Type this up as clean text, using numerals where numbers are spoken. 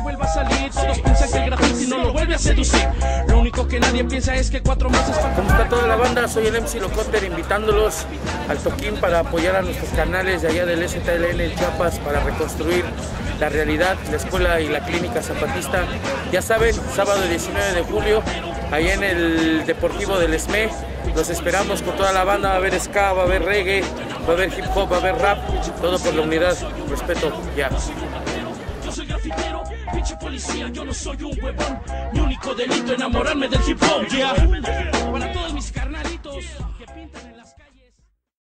vuelva a salir. Todos piensan que el graffiti no lo vuelve a seducir. Lo único que nadie piensa es que 4 meses para... ¿Cómo está toda la banda? Soy el MC Locotter, invitándolos al toquín para apoyar a nuestros canales de allá del STLN en Chiapas para reconstruir la realidad, la escuela y la clínica zapatista. Ya saben, sábado 19 de julio, allá en el Deportivo del SME. Los esperamos con toda la banda. Va a haber ska, va a haber reggae, va a haber hip hop, va a haber rap, todo por la unidad. Respeto, ya. Yo soy grafitero, pinche policía, yo no soy un huevón. Mi único delito enamorarme del hip hop, ya. Para todos mis carnalitos que pintan